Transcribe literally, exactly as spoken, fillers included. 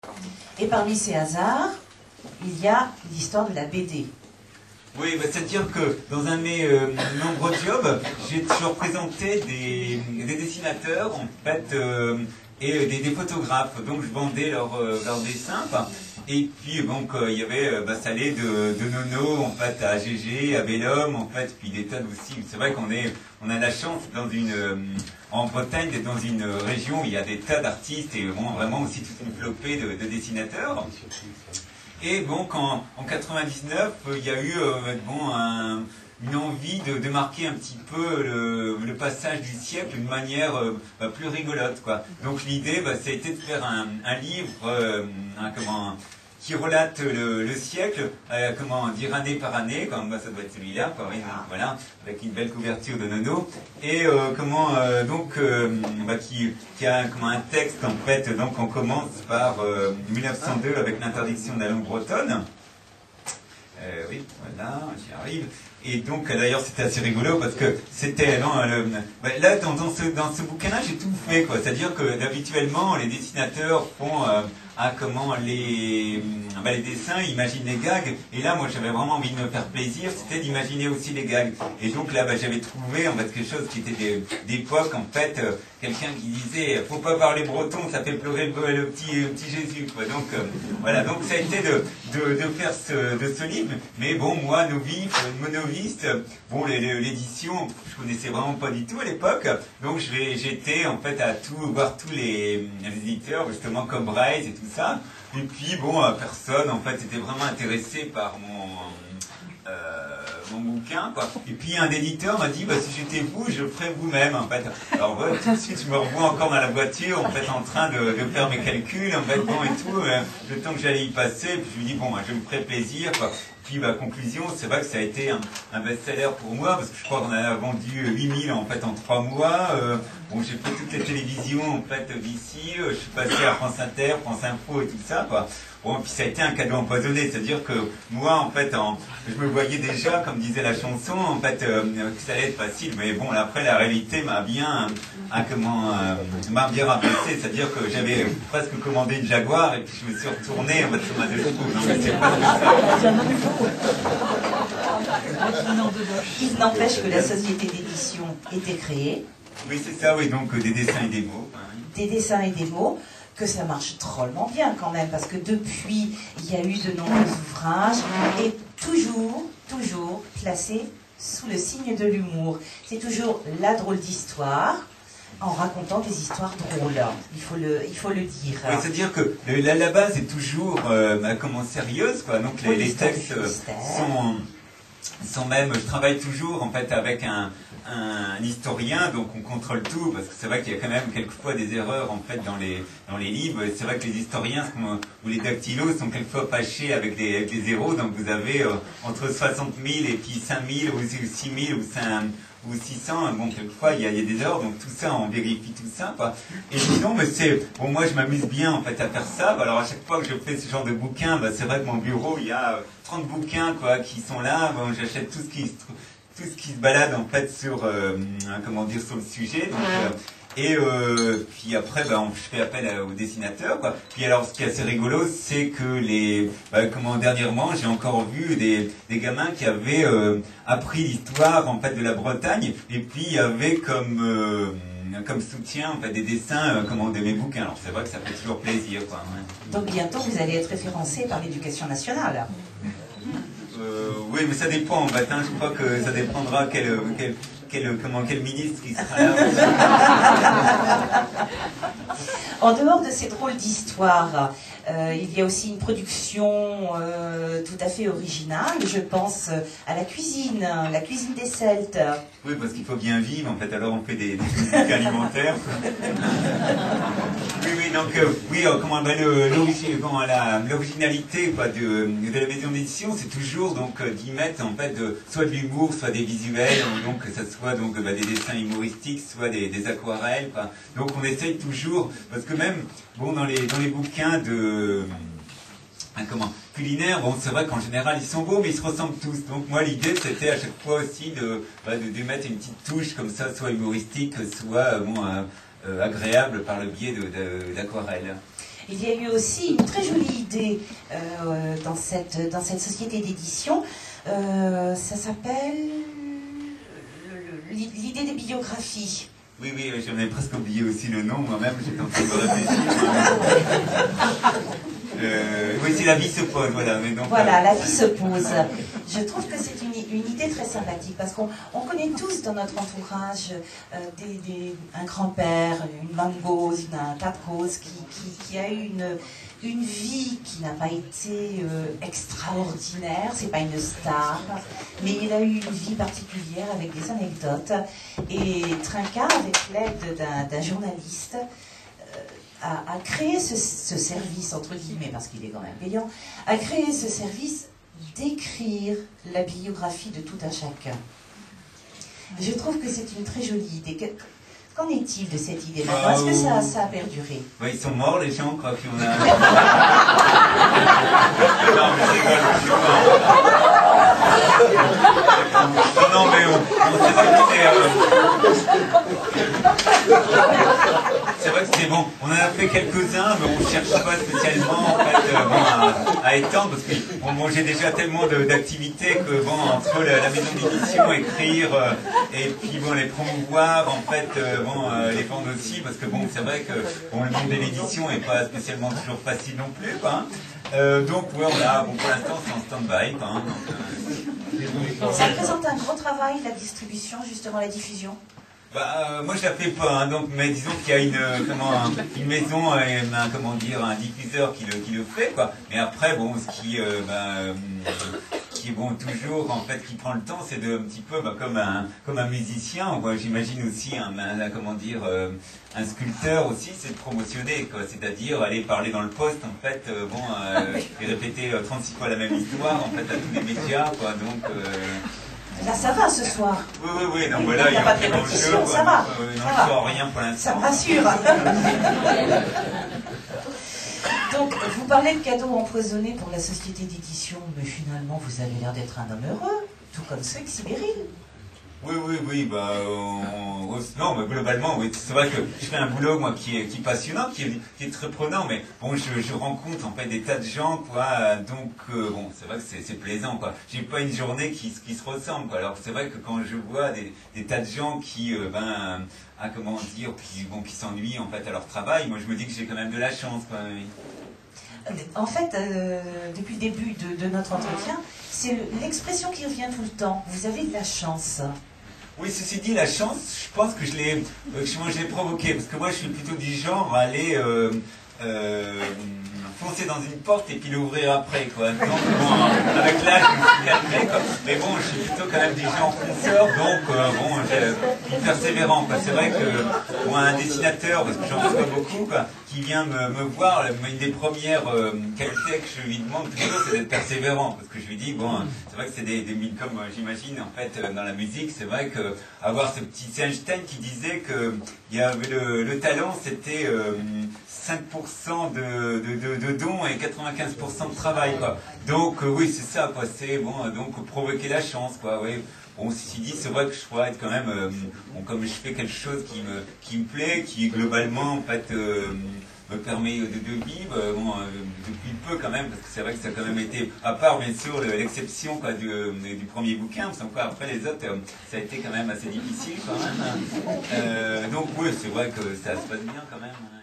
Et parmi ces hasards, il y a l'histoire de la B D. Oui, bah, c'est-à-dire que dans un de mes euh, nombreux jobs, j'ai toujours présenté des, des dessinateurs, en fait, euh, et des, des photographes. Donc je vendais leurs euh, leurs dessins. Bah, et puis donc euh, il y avait, euh, bah, ça allait de, de Nono, en fait, à G G, à Bellum, en fait, puis des tas aussi. C'est vrai qu'on est, on a la chance dans une, euh, en Bretagne d'être dans une région où il y a des tas d'artistes et bon, vraiment aussi toute une flopée de, de dessinateurs. Et donc en, en quatre-vingt-dix-neuf, il y a eu euh, bon, un, une envie de, de marquer un petit peu le, le passage du siècle d'une manière euh, bah, plus rigolote, quoi. Donc l'idée, bah, ça a été de faire un, un livre euh, un, comment, qui relate le, le siècle, euh, comment dire, année par année, comme bah, ça doit être celui-là, quoi, oui, donc, voilà, avec une belle couverture de Nono, et euh, comment euh, donc euh, bah, qui, qui a comment, un texte en fait, donc on commence par euh, mille neuf cent deux avec l'interdiction de la langue bretonne. Euh, oui, voilà, j'y arrive. Et donc, d'ailleurs, c'était assez rigolo parce que c'était, non, le, bah, là, dans, dans ce, dans ce bouquin-là, j'ai tout fait, quoi. C'est-à-dire que, habituellement, les dessinateurs font, euh, ah, comment, les, bah, les dessins, imaginent les gags. Et là, moi, j'avais vraiment envie de me faire plaisir, c'était d'imaginer aussi les gags. Et donc, là, bah, j'avais trouvé, en fait, quelque chose qui était d'époque, en fait, euh, quelqu'un qui disait, faut pas parler breton, ça fait pleurer le, le petit, le petit Jésus, quoi. Donc, euh, voilà. Donc, ça a été de, de, de faire ce, de ce livre. Mais bon, moi, novice, monoviste, bon, l'édition, je connaissais vraiment pas du tout à l'époque. Donc, j'étais, en fait, à tout, voir tous les, les éditeurs, justement, comme Braise et tout ça. Et puis, bon, personne, en fait, était vraiment intéressé par mon, euh, mon bouquin, quoi. Et puis, un éditeur m'a dit, bah, si j'étais vous, je le ferais vous-même, en fait. Alors, ouais, tout de suite, je me revois encore dans la voiture, en fait, en train de, de faire mes calculs, en fait, bon, et tout, euh, le temps que j'allais y passer, puis je me dis, bon, bah, je me ferais plaisir, quoi. Puis, bah, conclusion, c'est vrai que ça a été un, un best-seller pour moi, parce que je crois qu'on a vendu huit mille, en fait, en trois mois. Euh, bon, j'ai fait toutes les télévisions, en fait, d'ici. Euh, je suis passé à France Inter, France Info et tout ça, quoi. Bon, puis ça a été un cadeau empoisonné, c'est-à-dire que moi, en fait, en, je me voyais déjà, comme disait la chanson, en fait, euh, que ça allait être facile. Mais bon, après, la réalité m'a bien, hein, comment, euh, m'a bien rabaissé, c'est-à-dire que j'avais presque commandé une Jaguar et puis je me suis retourné, en fait, sur ma deux chevaux. Non, mais c'est pas Il n'empêche que la société d'édition était créée. Oui, c'est ça, oui, donc euh, des dessins et des mots. Hein. Des dessins et des mots, que ça marche drôlement bien quand même, parce que depuis, il y a eu de nombreux ouvrages, et toujours, toujours placés sous le signe de l'humour. C'est toujours la drôle d'histoire, en racontant des histoires drôles, il faut le, il faut le dire. Oui, c'est-à-dire que la, la base est toujours euh, bah, comment, sérieuse, quoi. Donc les, les textes euh, sont, sont même, je travaille toujours en fait avec un, un historien, donc on contrôle tout, parce que c'est vrai qu'il y a quand même quelquefois des erreurs en fait dans les, dans les livres. C'est vrai que les historiens ou les dactylos sont quelquefois fâchés avec des, avec des zéros, donc vous avez euh, entre soixante mille et puis cinq mille ou six mille ou cinq ou six cents, bon, quelquefois, il y, a, il y a des erreurs, donc tout ça, on vérifie tout ça, quoi. Et sinon, mais c'est, bon, moi, je m'amuse bien, en fait, à faire ça. Alors, à chaque fois que je fais ce genre de bouquins, bah, c'est vrai que mon bureau, il y a trente bouquins, quoi, qui sont là. Bon, j'achète tout ce qui, tout ce qui se balade, en fait, sur, euh, comment dire, sur le sujet. Donc, euh, et euh, puis après, bah, on, je fais appel à, aux dessinateurs, quoi. Puis alors, ce qui est assez rigolo, c'est que les, bah, comment dernièrement, j'ai encore vu des, des gamins qui avaient euh, appris l'histoire en fait de la Bretagne, et puis il y avait comme euh, comme soutien en fait des dessins, euh, comment de mes bouquins. Alors c'est vrai que ça fait toujours plaisir, quoi. Ouais. Donc bientôt, vous allez être référencé par l'Éducation nationale. Euh, oui, mais ça dépend en fait. Hein, je crois que ça dépendra quel quel Quel, comment, quel ministre qui sera là. En dehors de ces drôles d'histoires, euh, il y a aussi une production euh, tout à fait originale. Je pense à la cuisine, la cuisine des Celtes. Oui, parce qu'il faut bien vivre, en fait, alors on fait des, des trucs alimentaires. Oui, oui, donc, euh, oui, euh, comment, ben, l'originalité de, de la maison d'édition, c'est toujours donc d'y mettre, en fait, de, soit de l'humour, soit des visuels, donc que ça soit donc, ben, des dessins humoristiques, soit des, des aquarelles, quoi. Donc on essaye toujours, parce que même, bon, dans les, dans les bouquins de... comment, culinaire, bon, c'est vrai qu'en général ils sont beaux, mais ils se ressemblent tous. Donc moi l'idée c'était à chaque fois aussi de, bah, de, de mettre une petite touche comme ça, soit humoristique, soit bon, euh, euh, agréable par le biais d'aquarelle. il y a eu aussi une très jolie idée euh, dans, cette, dans cette société d'édition. Euh, ça s'appelle l'idée des biographies. Oui, oui, j'en avais presque oublié aussi le nom, moi-même, j'étais en train de réfléchir. euh, oui, si la vie se pose, voilà. Mais donc, voilà, euh, la vie se pose. Je trouve que c'est une, une idée très sympathique, parce qu'on on connaît tous dans notre entourage euh, des, des, un grand-père, une mangose, un tapcose, qui, qui, qui a eu une, une vie qui n'a pas été euh, extraordinaire, c'est pas une star, mais il a eu une vie particulière avec des anecdotes. Et Trinca, avec l'aide d'un journaliste, euh, a, a créé ce, ce service, entre guillemets, parce qu'il est quand même payant, a créé ce service d'écrire la biographie de tout un chacun. Je trouve que c'est une très jolie idée. Qu'en est-il de cette idée maintenant? Est-ce que ça, ça a perduré? Oui, ils sont morts, les gens, quoi. Puis on a... non, mais c'est rigole, je sais pas. Non, non, mais on, on c'est vrai que c'est... Euh... c'est vrai que c'est bon. On en a fait quelques-uns, mais on ne cherche pas spécialement, en fait, euh, bon, à, à étendre, parce que bon, bon, j'ai déjà tellement d'activités que, bon, entre la, la maison d'édition, écrire, euh, et puis, bon, les promouvoir, en fait, euh, bon, euh, les vendre aussi, parce que, bon, c'est vrai que, bon, le monde de l'édition n'est pas spécialement toujours facile non plus, quoi. Hein. Euh, donc, ouais, on a, bon, pour l'instant, c'est en stand-by, quoi. Hein, donc, euh... Ça représente un gros travail, la distribution, justement, la diffusion? Bah, euh, moi je la fais pas, hein, donc, mais disons qu'il y a une, euh, comment, un, une maison et un, comment dire, un diffuseur qui le, qui le fait, quoi. Mais après, bon, ce qui, euh, bah, euh, qui est bon toujours, en fait, qui prend le temps, c'est de un petit peu, bah, comme un, comme un musicien, j'imagine aussi un, un, un, comment dire, euh, un sculpteur aussi, c'est de promotionner, quoi. C'est-à-dire aller parler dans le poste, en fait, euh, bon, euh, et répéter euh, trente-six fois la même histoire, en fait, à tous les médias, quoi. Donc. Euh, Là, ça va ce soir. Oui, oui, oui. Non, voilà, il n'y a pas de répétition, ça va. Euh, non, ça je ne sors rien pour l'instant. Ça me rassure. Donc, vous parlez de cadeaux empoisonnés pour la société d'édition, mais finalement, vous avez l'air d'être un homme heureux, tout comme ceux que Sibéril. Oui, oui, oui, bah, on... non, mais globalement, oui, c'est vrai que je fais un boulot, moi, qui est, qui est passionnant, qui est, qui est très prenant, mais bon, je, je rencontre, en fait, des tas de gens, quoi, donc, euh, bon, c'est vrai que c'est plaisant, quoi. J'ai pas une journée qui, qui se ressemble, quoi. Alors, c'est vrai que quand je vois des, des tas de gens qui, euh, ben, ah, comment dire, qui, bon, qui s'ennuient, en fait, à leur travail, moi, je me dis que j'ai quand même de la chance, quoi, oui. En fait, euh, depuis le début de, de notre entretien, c'est l'expression qui revient tout le temps. Vous avez de la chance. Oui, ceci dit, la chance, je pense que je l'ai euh, je l'ai provoquée, parce que moi, je suis plutôt du genre à aller euh, euh, foncer dans une porte et puis l'ouvrir après, quoi. Donc, bon, avec l'âge, je me suis calmé, quoi. Mais bon, je suis plutôt quand même du genre fonceur, donc, euh, bon, je suis persévérant, quoi. C'est vrai que, bon, un dessinateur, parce que j'en reçois beaucoup, quoi, qui vient me, me voir, une des premières euh, qualités que je lui demande toujours, c'est d'être persévérant, parce que je lui dis, bon, c'est vrai que c'est des, des comme euh, j'imagine, en fait, euh, dans la musique, c'est vrai que avoir ce petit, c'est Einstein qui disait que il y avait le, le talent, c'était euh, cinq pour cent de, de, de, de dons et quatre-vingt-quinze pour cent de travail, quoi. Donc, euh, oui, c'est ça, quoi, c'est, bon, donc, provoquer la chance, quoi, oui. Bon, ceci dit, c'est vrai que je pourrais être quand même, euh, bon, comme je fais quelque chose qui me, qui me plaît, qui globalement, en fait, euh, me permet de, de vivre, euh, bon, euh, depuis peu quand même, parce que c'est vrai que ça a quand même été, à part bien sûr l'exception quoi du, euh, du premier bouquin, parce qu'encore après les autres, euh, ça a été quand même assez difficile quand même. Euh, donc oui, c'est vrai que ça se passe bien quand même.